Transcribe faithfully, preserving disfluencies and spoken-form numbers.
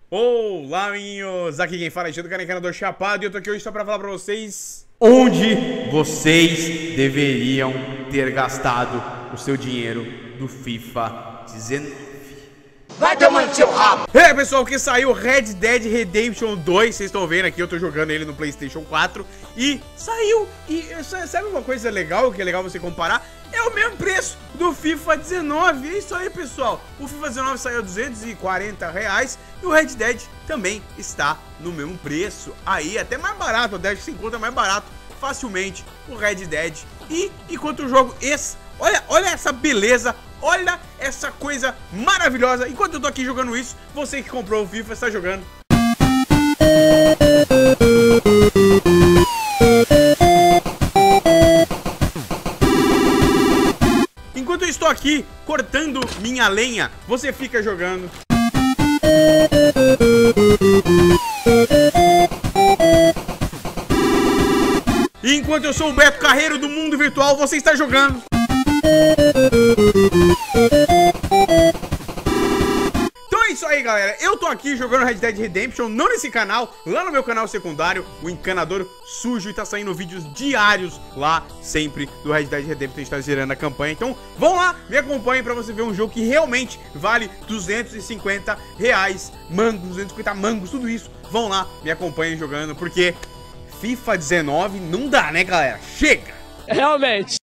Olá, amiguinhos! Aqui quem fala é o Canecanador Chapado e eu tô aqui hoje só pra falar pra vocês onde vocês deveriam ter gastado o seu dinheiro do FIFA dezenove. Vai tomar no seu rabo! E aí, pessoal, que saiu Red Dead Redemption dois, vocês estão vendo aqui, eu tô jogando ele no PlayStation quatro e saiu, e sabe uma coisa legal, que é legal você comparar? É o mesmo preço do FIFA dezenove, é isso aí, pessoal. O FIFA dezenove saiu a duzentos e quarenta reais e o Red Dead também está no mesmo preço. Aí, até mais barato, até se encontra mais barato facilmente o Red Dead. E enquanto o jogo esse, olha, olha essa beleza, olha essa coisa maravilhosa. Enquanto eu tô aqui jogando isso, você que comprou o FIFA está jogando. Enquanto eu estou aqui cortando minha lenha, você fica jogando. E enquanto eu sou o Beto Carreiro do mundo virtual, você está jogando. Então é isso aí, galera. Eu tô aqui jogando Red Dead Redemption, não nesse canal, lá no meu canal secundário, o Encanador Sujo, e tá saindo vídeos diários lá, sempre, do Red Dead Redemption. A gente tá gerando a campanha. Então vão lá, me acompanhem pra você ver um jogo que realmente vale duzentos e cinquenta reais, mangos, duzentos e cinquenta mangos, tudo isso. Vão lá, me acompanhem jogando, porque FIFA dezenove não dá, né, galera? Chega! Realmente.